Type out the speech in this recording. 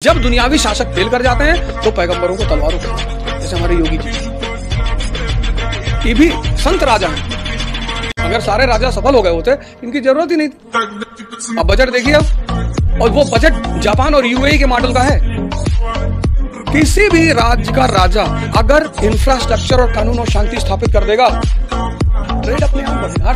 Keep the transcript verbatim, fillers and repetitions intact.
जब दुनियावी शासक फेल कर जाते हैं तो पैगंबरों को तलवारों पर, जैसे हमारे योगी जी, ये भी संत राजा हैं। अगर सारे राजा सफल हो गए होते इनकी जरूरत ही नहीं थी। अब बजट देखिए अब, और वो बजट जापान और यूएई के मॉडल का है। किसी भी राज्य का राजा अगर इंफ्रास्ट्रक्चर और कानून और शांति स्थापित कर देगा, ट्रेड अपने आप बढ़ेगा।